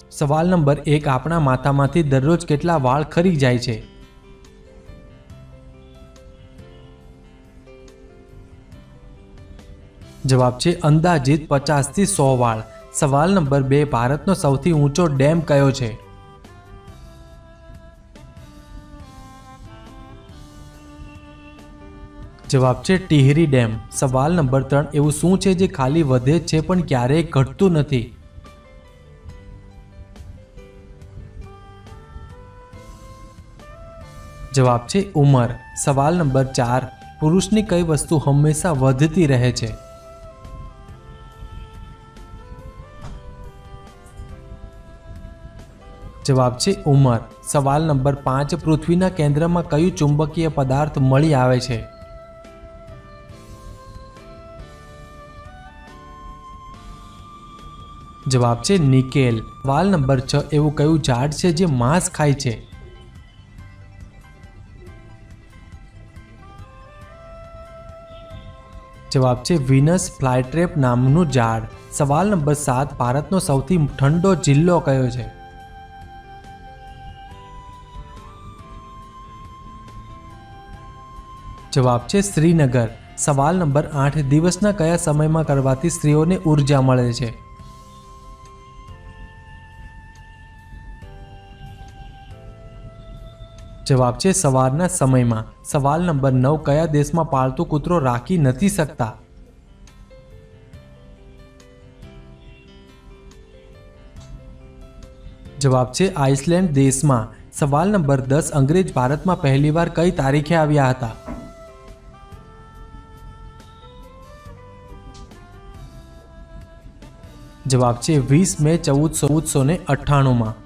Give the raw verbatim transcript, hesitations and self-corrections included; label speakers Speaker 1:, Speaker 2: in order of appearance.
Speaker 1: सवाल नंबर एक, आपणा माथामांथी दररोज केटला वाळ खरी जाय छे? जवाब छे अंदाजित पचास थी सौ वाळ। सवाल नंबर बे, भारतनो सौथी ऊंचो डेम कयो छे? जवाब छे टिहरी डेम। सवाल नंबर त्रण, एवुं शुं छे जे खाली वधे छे पण क्यारेय घटतुं नथी? जवाब छे उमर। सवाल नंबर चार, पुरुषनी कई वस्तु हमेशा वधती रहे छे? जवाब छे उमर। सवाल नंबर पांच, पृथ्वीना केंद्रमा कयुं चुंबकीय पदार्थ मळी आवे छे? जवाब छे निकेल। सवाल नंबर छ, एवुं कयुं झाड छे जे માંસ खाय छे? जवाब छे वीनस फ्लायट्रेप नामनुं झाड। सवाल नंबर सात, भारतनो सौथी ठंडो जिल्लो कयो छे? जवाब छे श्रीनगर। सवाल नंबर आठ, दिवसना कया समयमां करवाथी स्त्रीओने ऊर्जा मळे छे? जवाब छे सवाરના સમયમાં। सवाल नंबर नौ, कया देशमां पाळतु कूतरो राखी नथी सकता? जवाब छे आइसलैंड देशमां। सवाल नंबर दस, अंग्रेज भारतमां पहलीवार कई तारीखे आव्या हता? जवाब छे वीस मे चौदह सौ अठाणु में।